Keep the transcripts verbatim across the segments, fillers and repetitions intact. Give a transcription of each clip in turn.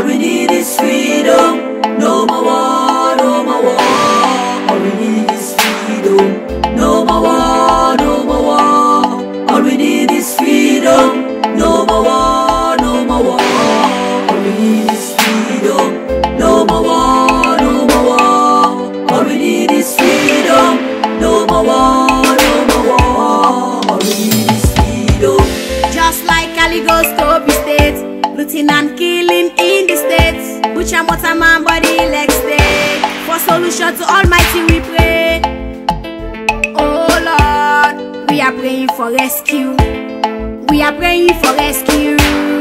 All we need is freedom. No more war, no more war. All we need is freedom. No more war, no more war. All we need is freedom. No more war, no more war. All we need is freedom. No more war, no more war. All we need is freedom. No more war, no more war. All we need is freedom. Just like Caligoscopy State, looting and killing in the states. Butcher motor man body like steak. For solution to Almighty we pray. Oh Lord, we are praying for rescue. We are praying for rescue.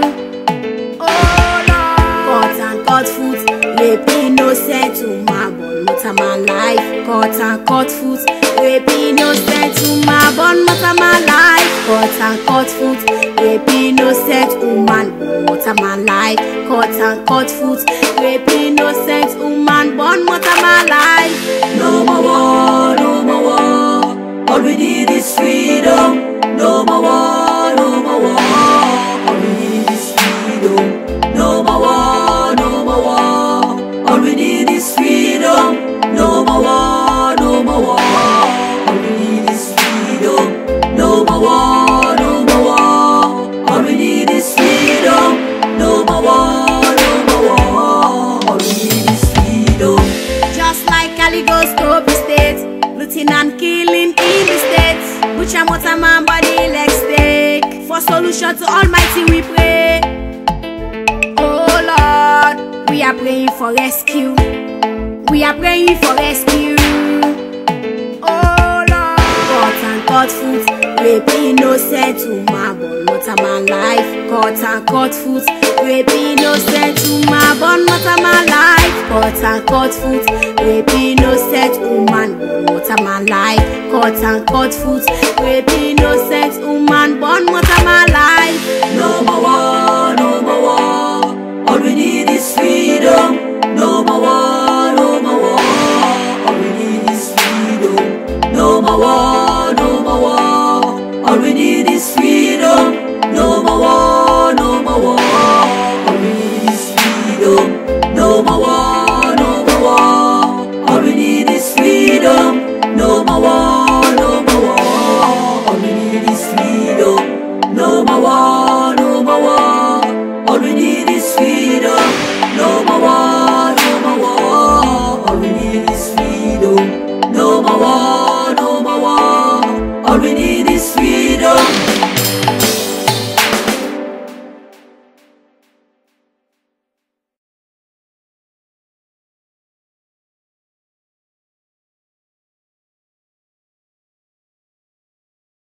Oh Lord, cut and cut foot, rape innocent woman, but not a man life. Cut and cut foot, rape innocent woman, but not a man life. Cut and cut foot, rape innocent woman, but not a man life. Cut and cut foot, rape innocent woman, born not a man life. No more war, no more war. All we need is freedom. No more war, no more war. All we need is freedom. No more war, no more war. All we need is freedom. No more war, no more war. All we need is freedom. No more war, no more war. All we need is freedom. No more war, no more war. All we need is freedom. Just like Caligoscopy State, looting and killing in the states. Butcher motor man body like steak. For solution to Almighty we pray. Oh Lord, we are praying for rescue. We are praying for rescue. Oh Lord, cut and cut foot, rape innocent woman, but not a man life. Cut and cut foot, rape innocent woman, but not a man life. Cut and cut foot, rape innocent woman, but not a man life. Cut and cut foot, rape innocent woman, but not a man life. No more war, no more war. All we need is freedom. No more war, no more war. All we need is freedom. No more war, no more war. All we need is freedom. No more war, no more war. All we need is freedom. No more war, no more war. All we need is freedom. No more war, no more war. All we need is freedom. No more war, no more war. All we need is freedom. No more war, no more war. All we need is freedom. No more war, no more war. All we need